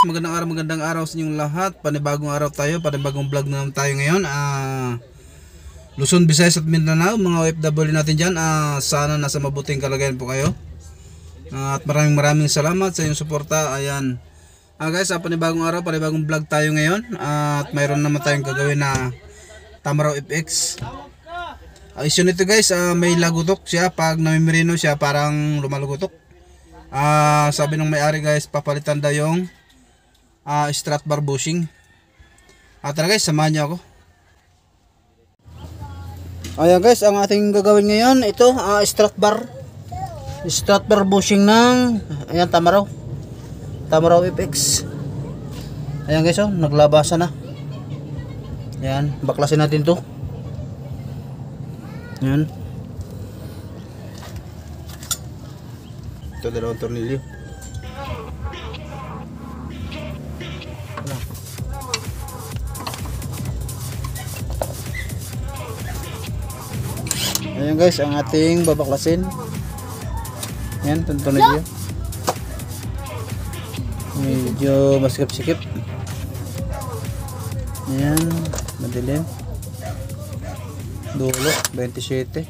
magandang araw sa inyong lahat. Panibagong araw tayo, panibagong vlog na naman tayo ngayon. Luzon, Visayas at Mindanao, mga OFW natin dyan. Sana nasa mabuting kalagayan po kayo. At maraming salamat sa inyong suporta. Ayan. Guys, panibagong araw, panibagong vlog tayo ngayon. At mayroon naman tayong gagawin na Tamaraw FX. Issue nito guys, may lagutok siya. Pag namimirino siya, parang lumalugutok. Sabi ng may-ari guys, papalitan daw yung strut bar bushing. Tara guys, samahan niyo ako. Ayan guys, ang ating gagawin ngayon, ito strut bar bushing ng ayan, Tamaraw FX. Ayan guys, naglabasan na. Ayan, baklasin natin to. Ayan, ito dalawang tornilyo. Ayan guys, ang ating babaklasin. Ayan, itong tornilyo. Medyo masikip-sikip. Ayan, madilim. Dulo, 27.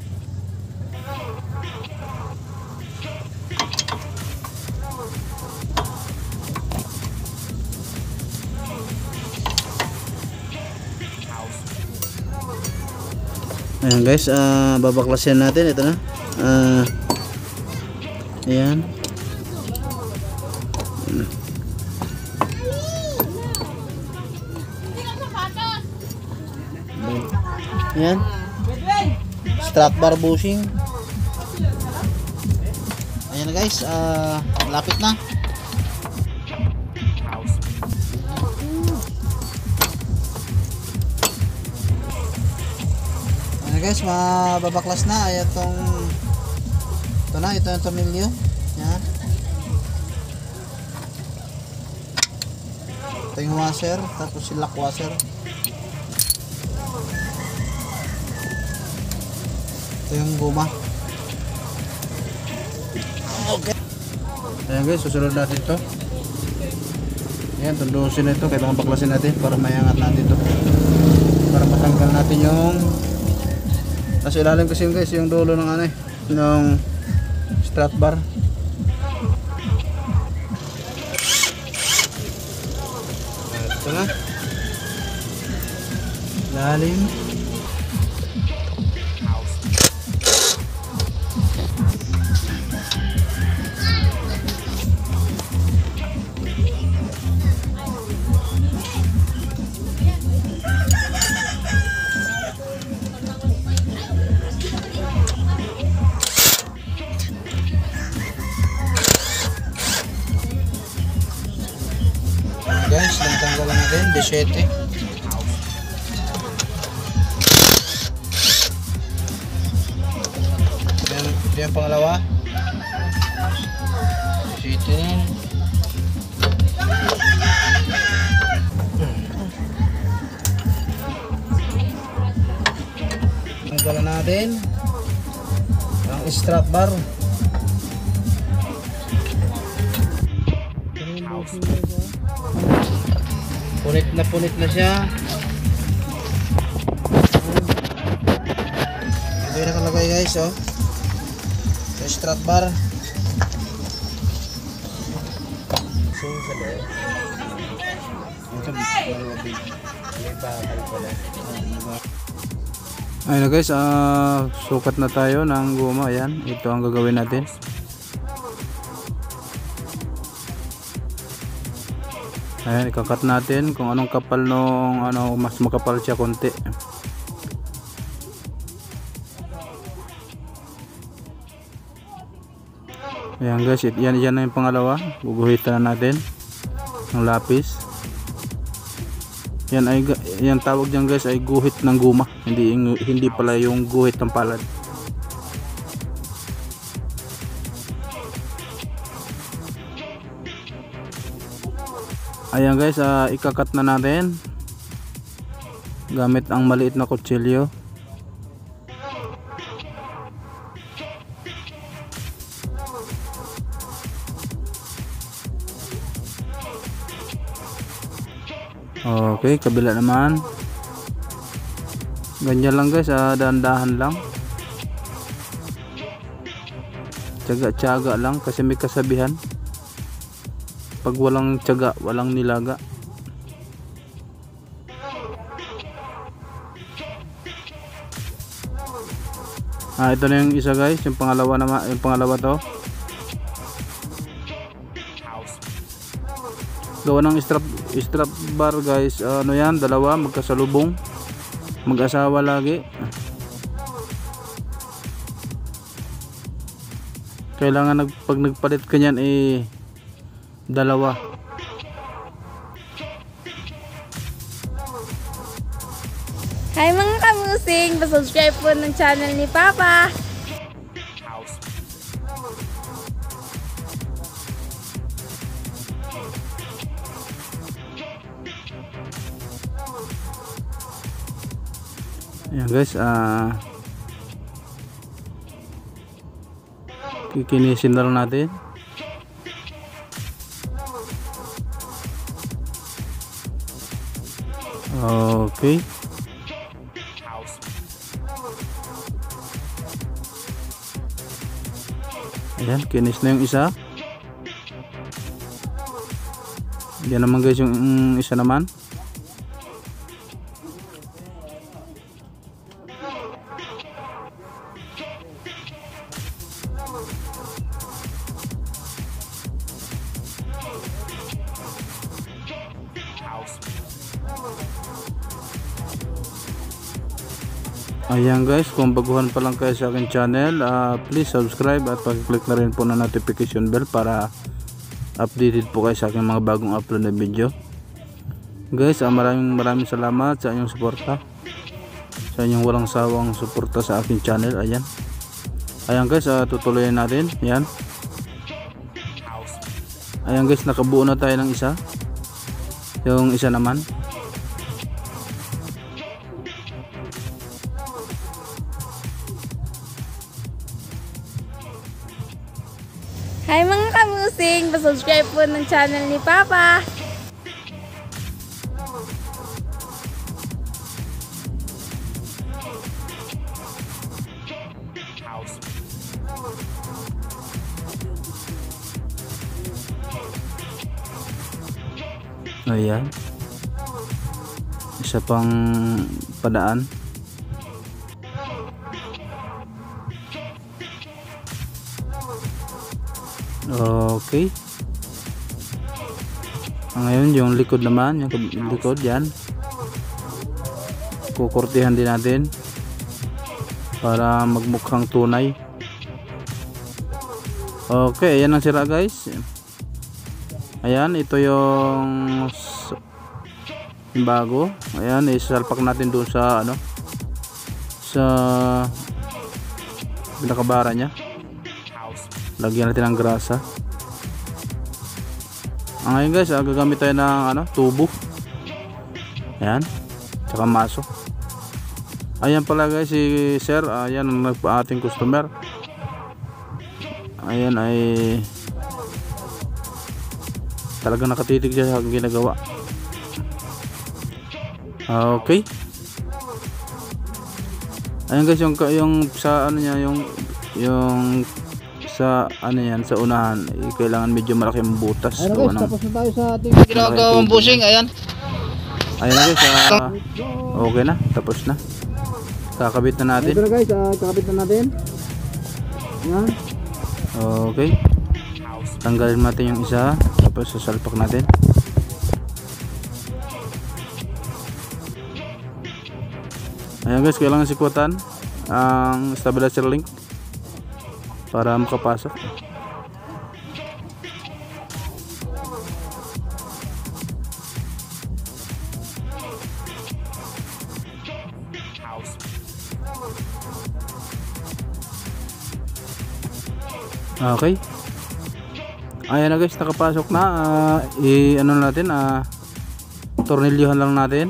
Ayan guys, babaklasin natin ito na. Ayan. Ayan. Strut bar bushing. Ayan guys, lapit na. Guys, mababaklas na. Ay ito yung tornilyo. Yan. Ito yung washer, tapos yung lock washer. Ito yung guma. Okay. Ayan guys, susunod natin ito. Ayan, tundusin na ito. Kailangan baklasin natin para mayangat natin ito. Para matanggal natin yung nasa ilalim kasi guys yung dulo ng ng strut bar. Ito na ilalim. Guys, tanggalan natin 17. Ito yung pangalawa 17. Tanggalan natin ang strut bar. Punit na siya. Ito yung nakalagay guys, sa strut bar. So, ayun na guys, sukat na tayo ng guma. Ayan, ito ang gagawin natin. Ayan, ikakat natin kung anong kapal nung mas makapal siya konti. Ayan guys, yan na yung pangalawa. Guguhitan na natin ng lapis. Yan tawag diyan guys ay guhit ng guma. Hindi pala yung guhit ng palad. Ayan guys, ikakat na natin gamit ang maliit na kutsilyo. Okay, kabila naman. Ganyan lang guys, dahan-dahan lang. Tiyaga-tiyaga lang kasi may kasabihan. Pag walang tiyaga, walang nilaga. Ito na yung isa guys, yung pangalawa naman, yung pangalawa to. Gawa ng strap bar guys. Ano yan, dalawa magkasalubong, mag-asawa lagi. Kailangan pag nagpalit ka niyan dalawa. Hi mga kamusing, pa-subscribe po ng channel ni Papa. Ayan guys, kikinisin na lang natin. Okay. Ayan, kinis na yung isa. Yan naman guys yung isa naman. Ayan guys, kung baguhan pa lang kayo sa akin channel, please subscribe at pag-click na rin po na notification bell para updated po kayo sa aking mga bagong upload na video. Guys, maraming salamat sa inyong suporta, sa inyong walang sawang suporta sa aking channel. Ayan guys, tutuloyin natin. Ayan guys, nakabuo na tayo ng isa. Yung isa naman. Hi mga kamusing, pa-subscribe po ng channel ni Papa. Ayan, isa pang padaan. Okay. Ngayon yung likod naman, yung likod yan, kukurtihan din natin para magmukhang tunay. Okay, ayan ang sira guys. Ayan, ito yung bago. Ayan, isalpak natin doon sa sa pinakabara nya. Lagyan natin ng grasa. Ngayon guys, gagamit tayo ng tubo. Ayan, tsaka maso. Ayan pala guys, si sir, ayan ang ating customer. Ayan ay talagang nakatitig siya sa aking ginagawa. Okay. Ayan guys, yung sa niya, yung sa yan, sa unahan, kailangan medyo malaki ang butas. Ayun guys, tapos na tayo sa ating ginagawang bushing. Ayan na guys, okay na, tapos na. Kakabit na natin. ito na guys, kakabit na natin. Ayan. Okay, tanggalin natin yung isa, tapos sasalpak natin. Ayan guys, kailangan sikutan ang stabilizer link para makapasok. Okay. Ayan na guys, nakapasok na. Ano natin, tornilyohan lang natin.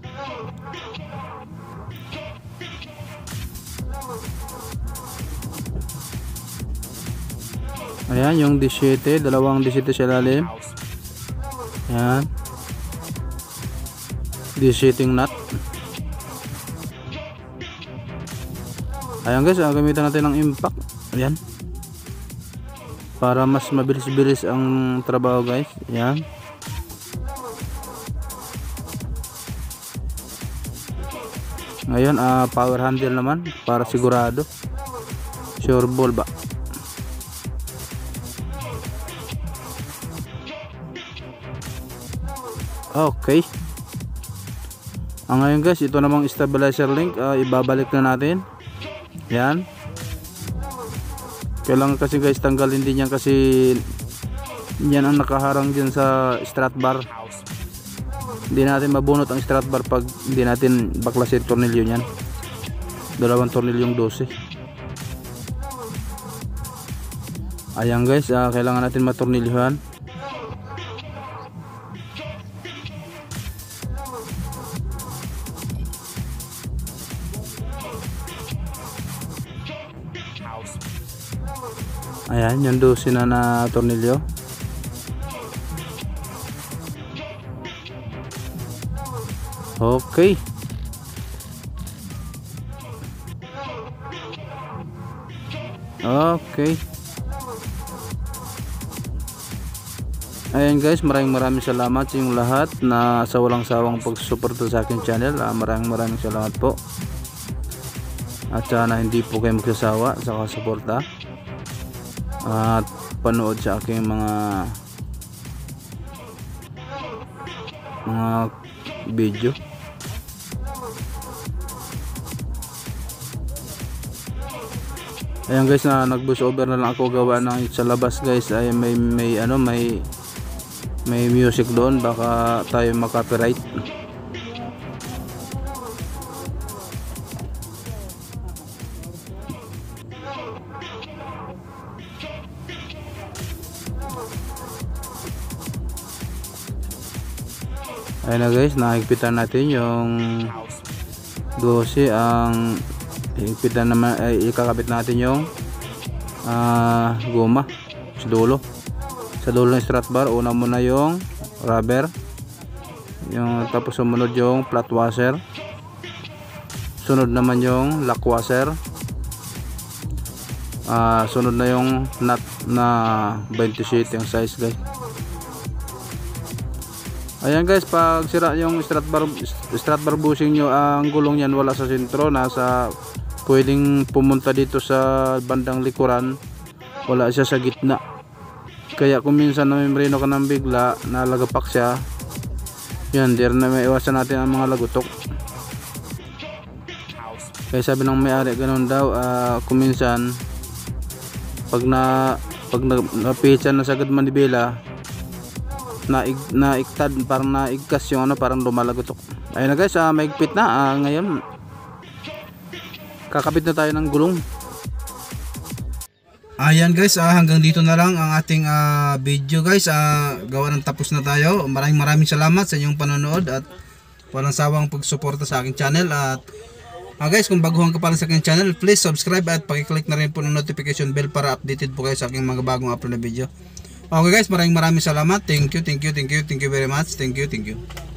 Ayan, yung 17, dalawang 17 sa ilalim. Ayan. desetting nut. Ayan guys, gamitan natin ng impact. Ayan, para mas mabilis-bilis ang trabaho guys. Ayan. Ngayon power handle naman para sigurado. Sure ball ba? Okay. Ngayon guys, ito namang stabilizer link, ibabalik na natin. Yan. Kailangan kasi guys tanggalin din yan kasi yan ang nakaharang dyan sa strut bar. Hindi natin mabunot ang strut bar pag hindi natin baklasin tornilyo yan. Dalawang tornilyong 12. Ayan guys, kailangan natin matornilyohan. Ayan, yung 12 na tornilyo. Okay. Okay. Ayan guys, maraming salamat sa inyong lahat na sa walang sawang pagsuporta sa aking channel. Maraming salamat po. At sana hindi po kayo magsasawa sa kasuporta at panood sa aking mga video. Ayan guys, na nag-voice over na lang ako gawa ng sa labas guys ay may music doon, baka tayo makapiright. Ayan na guys, nakikpitan natin yung 12. Ang higpitan naman ay ikakabit natin yung goma sa dulo ng strut bar. Una muna yung rubber, tapos sumunod yung flat washer, sunod naman yung lock washer, sunod na yung nut na 27 yung size guys. Ayan guys, pag sira yung strut bar bushing nyo, ang gulong yan wala sa sentro, pwedeng pumunta dito sa bandang likuran, wala siya sa gitna. Kaya kung minsan na membreno ka ng bigla, nalagapak siya, yan, there na may iwasan natin ang mga lagutok. Kaya sabi ng may-ari, ganun daw, kung minsan pag napitsa na sagad manibela, naiktad, parang naigkas yung parang lumalagotok. Ayun na guys, maigpit na. Ngayon kakabit na tayo ng gulong. Ayan guys, hanggang dito na lang ang ating video guys. Gawa ng tapos na tayo. Maraming salamat sa inyong panonood at walang sawang pagsuporta sa aking channel. At guys, kung baguhan ka pa lang sa aking channel, please subscribe at pakiclick na rin po ng notification bell para updated po kayo sa aking mga bagong upload na video. Okay guys, maraming salamat. Thank you very much. Thank you.